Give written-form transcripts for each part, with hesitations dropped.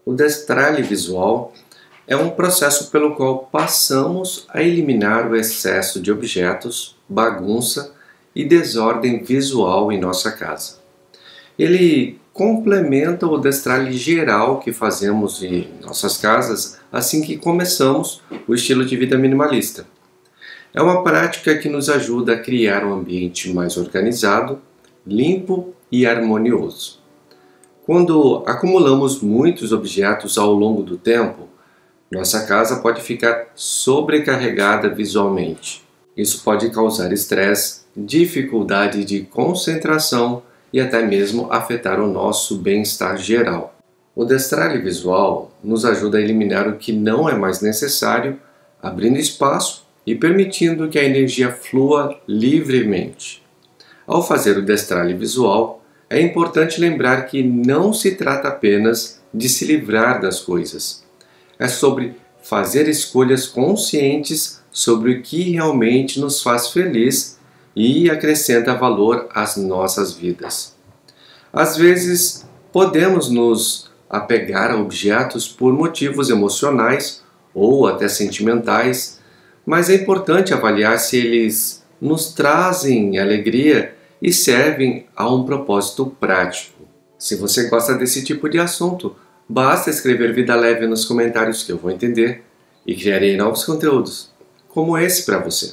O destralhe visual é um processo pelo qual passamos a eliminar o excesso de objetos, bagunça e desordem visual em nossa casa. Ele complementa o destralhe geral que fazemos em nossas casas assim que começamos o estilo de vida minimalista. É uma prática que nos ajuda a criar um ambiente mais organizado, limpo e harmonioso. Quando acumulamos muitos objetos ao longo do tempo, nossa casa pode ficar sobrecarregada visualmente. Isso pode causar estresse, dificuldade de concentração e até mesmo afetar o nosso bem-estar geral. O destralhe visual nos ajuda a eliminar o que não é mais necessário, abrindo espaço e permitindo que a energia flua livremente. Ao fazer o destralhe visual, é importante lembrar que não se trata apenas de se livrar das coisas. É sobre fazer escolhas conscientes sobre o que realmente nos faz feliz e acrescenta valor às nossas vidas. Às vezes, podemos nos apegar a objetos por motivos emocionais ou até sentimentais, mas é importante avaliar se eles nos trazem alegria e servem a um propósito prático. Se você gosta desse tipo de assunto, basta escrever Vida Leve nos comentários que eu vou entender e criarei novos conteúdos, como esse para você.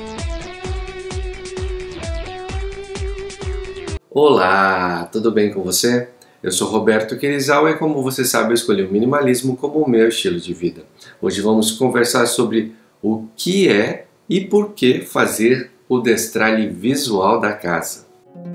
Olá, tudo bem com você? Eu sou Roberto Querizal e como você sabe eu escolhi o minimalismo como o meu estilo de vida. Hoje vamos conversar sobre o que é e por que fazer o destralhe visual da casa.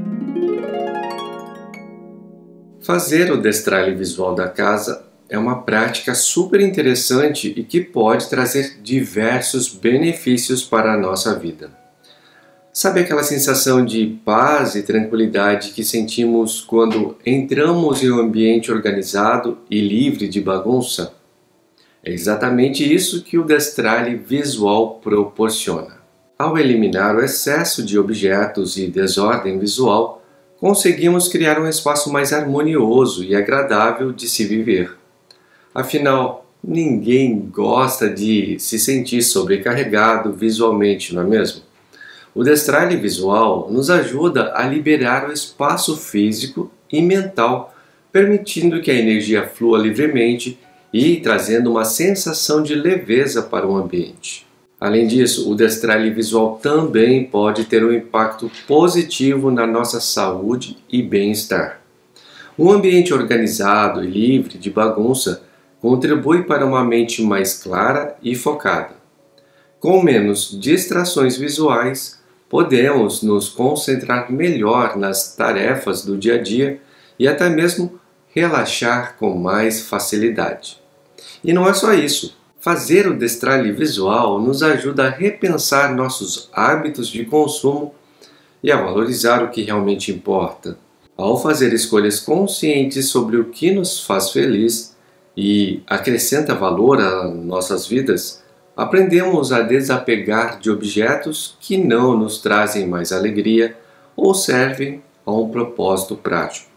Fazer o destralhe visual da casa é uma prática super interessante e que pode trazer diversos benefícios para a nossa vida. Sabe aquela sensação de paz e tranquilidade que sentimos quando entramos em um ambiente organizado e livre de bagunça? É exatamente isso que o destralhe visual proporciona. Ao eliminar o excesso de objetos e desordem visual, conseguimos criar um espaço mais harmonioso e agradável de se viver. Afinal, ninguém gosta de se sentir sobrecarregado visualmente, não é mesmo? O destralhe visual nos ajuda a liberar o espaço físico e mental, permitindo que a energia flua livremente e trazendo uma sensação de leveza para o ambiente. Além disso, o destralhe visual também pode ter um impacto positivo na nossa saúde e bem-estar. Um ambiente organizado e livre de bagunça contribui para uma mente mais clara e focada. Com menos distrações visuais, podemos nos concentrar melhor nas tarefas do dia a dia e até mesmo relaxar com mais facilidade. E não é só isso. Fazer o destralhe visual nos ajuda a repensar nossos hábitos de consumo e a valorizar o que realmente importa. Ao fazer escolhas conscientes sobre o que nos faz feliz e acrescenta valor às nossas vidas, aprendemos a desapegar de objetos que não nos trazem mais alegria ou servem a um propósito prático.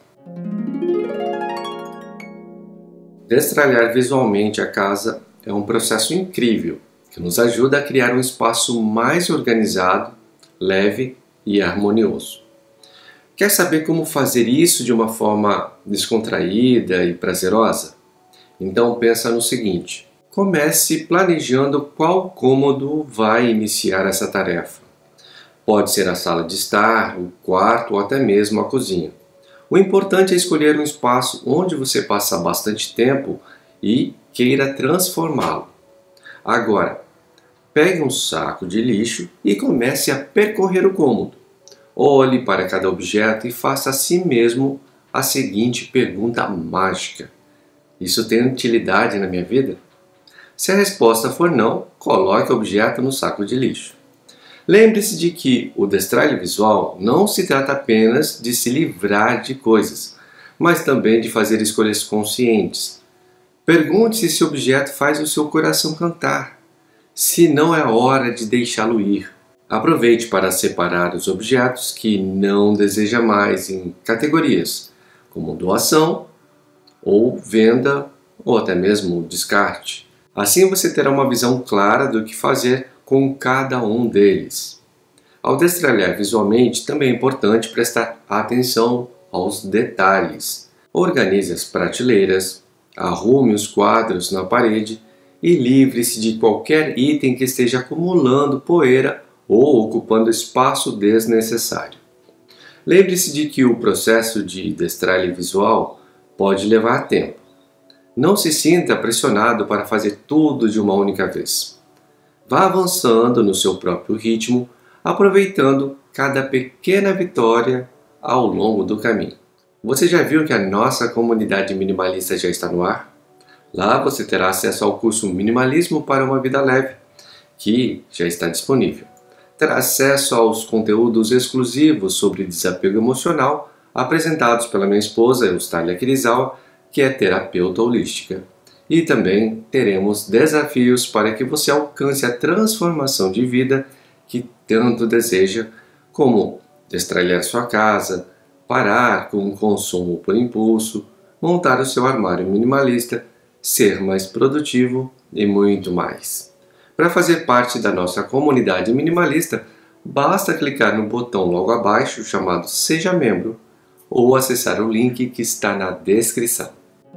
Destralhar visualmente a casa é um processo incrível que nos ajuda a criar um espaço mais organizado, leve e harmonioso. Quer saber como fazer isso de uma forma descontraída e prazerosa? Então pensa no seguinte: comece planejando qual cômodo vai iniciar essa tarefa. Pode ser a sala de estar, o quarto ou até mesmo a cozinha. O importante é escolher um espaço onde você passa bastante tempo e queira transformá-lo. Agora, pegue um saco de lixo e comece a percorrer o cômodo. Olhe para cada objeto e faça a si mesmo a seguinte pergunta mágica: isso tem utilidade na minha vida? Se a resposta for não, coloque o objeto no saco de lixo. Lembre-se de que o destralhe visual não se trata apenas de se livrar de coisas, mas também de fazer escolhas conscientes. Pergunte-se se o objeto faz o seu coração cantar, se não é hora de deixá-lo ir. Aproveite para separar os objetos que não deseja mais em categorias, como doação ou venda ou até mesmo descarte. Assim você terá uma visão clara do que fazer com cada um deles. Ao destralhar visualmente, também é importante prestar atenção aos detalhes. Organize as prateleiras, arrume os quadros na parede e livre-se de qualquer item que esteja acumulando poeira ou ocupando espaço desnecessário. Lembre-se de que o processo de destralhe visual pode levar tempo. Não se sinta pressionado para fazer tudo de uma única vez. Vá avançando no seu próprio ritmo, aproveitando cada pequena vitória ao longo do caminho. Você já viu que a nossa comunidade minimalista já está no ar? Lá você terá acesso ao curso Minimalismo para uma Vida Leve, que já está disponível. Terá acesso aos conteúdos exclusivos sobre desapego emocional, apresentados pela minha esposa, Eustália Kirizawa, que é terapeuta holística. E também teremos desafios para que você alcance a transformação de vida que tanto deseja, como destralhar sua casa, parar com o consumo por impulso, montar o seu armário minimalista, ser mais produtivo e muito mais. Para fazer parte da nossa comunidade minimalista, basta clicar no botão logo abaixo chamado Seja Membro ou acessar o link que está na descrição.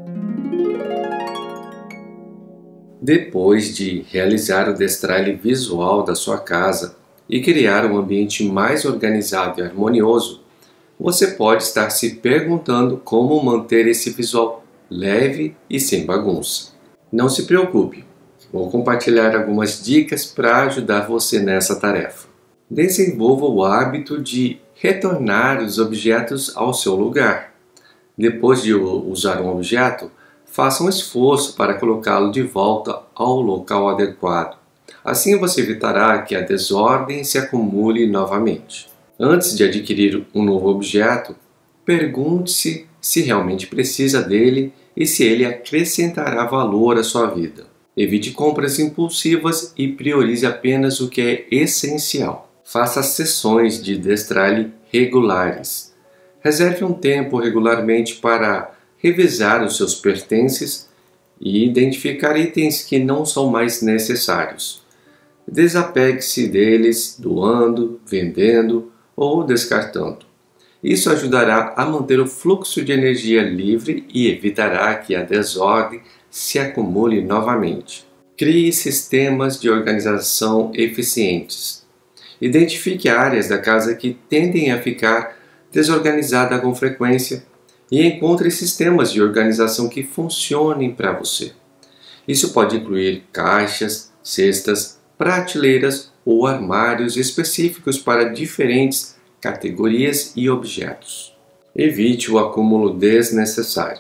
Depois de realizar o destralhe visual da sua casa e criar um ambiente mais organizado e harmonioso, você pode estar se perguntando como manter esse visual leve e sem bagunça. Não se preocupe, vou compartilhar algumas dicas para ajudar você nessa tarefa. Desenvolva o hábito de retornar os objetos ao seu lugar. Depois de usar um objeto, faça um esforço para colocá-lo de volta ao local adequado. Assim você evitará que a desordem se acumule novamente. Antes de adquirir um novo objeto, pergunte-se se realmente precisa dele e se ele acrescentará valor à sua vida. Evite compras impulsivas e priorize apenas o que é essencial. Faça sessões de destralhe regulares. Reserve um tempo regularmente para revisar os seus pertences e identificar itens que não são mais necessários. Desapegue-se deles doando, vendendo ou descartando. Isso ajudará a manter o fluxo de energia livre e evitará que a desordem se acumule novamente. Crie sistemas de organização eficientes. Identifique áreas da casa que tendem a ficar desorganizadas com frequência e encontre sistemas de organização que funcionem para você. Isso pode incluir caixas, cestas, prateleiras ou armários específicos para diferentes categorias e objetos. Evite o acúmulo desnecessário.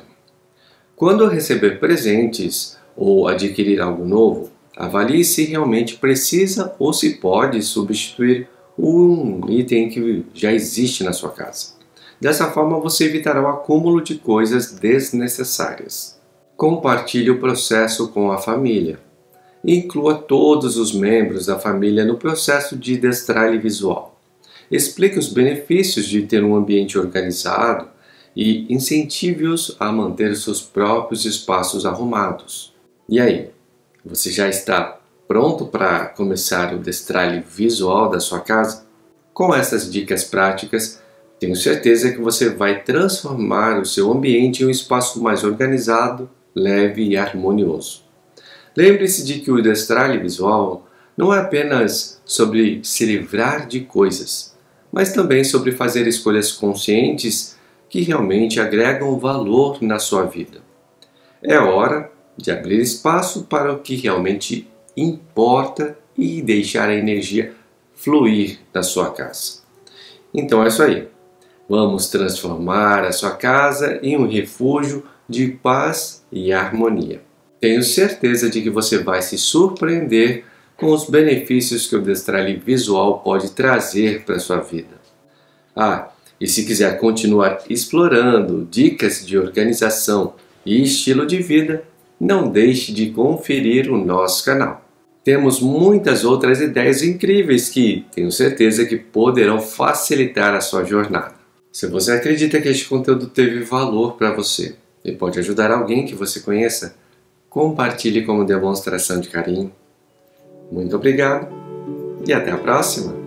Quando receber presentes ou adquirir algo novo, avalie se realmente precisa ou se pode substituir um item que já existe na sua casa. Dessa forma você evitará o acúmulo de coisas desnecessárias. Compartilhe o processo com a família. Inclua todos os membros da família no processo de destralhe visual. Explique os benefícios de ter um ambiente organizado e incentive-os a manter os seus próprios espaços arrumados. E aí, você já está pronto para começar o destralhe visual da sua casa? Com essas dicas práticas, tenho certeza que você vai transformar o seu ambiente em um espaço mais organizado, leve e harmonioso. Lembre-se de que o destralhe visual não é apenas sobre se livrar de coisas, mas também sobre fazer escolhas conscientes que realmente agregam valor na sua vida. É hora de abrir espaço para o que realmente importa e deixar a energia fluir na sua casa. Então é isso aí. Vamos transformar a sua casa em um refúgio de paz e harmonia. Tenho certeza de que você vai se surpreender com os benefícios que o destralhe visual pode trazer para a sua vida. E se quiser continuar explorando dicas de organização e estilo de vida, não deixe de conferir o nosso canal. Temos muitas outras ideias incríveis que tenho certeza que poderão facilitar a sua jornada. Se você acredita que este conteúdo teve valor para você e pode ajudar alguém que você conheça, compartilhe como demonstração de carinho. Muito obrigado e até a próxima!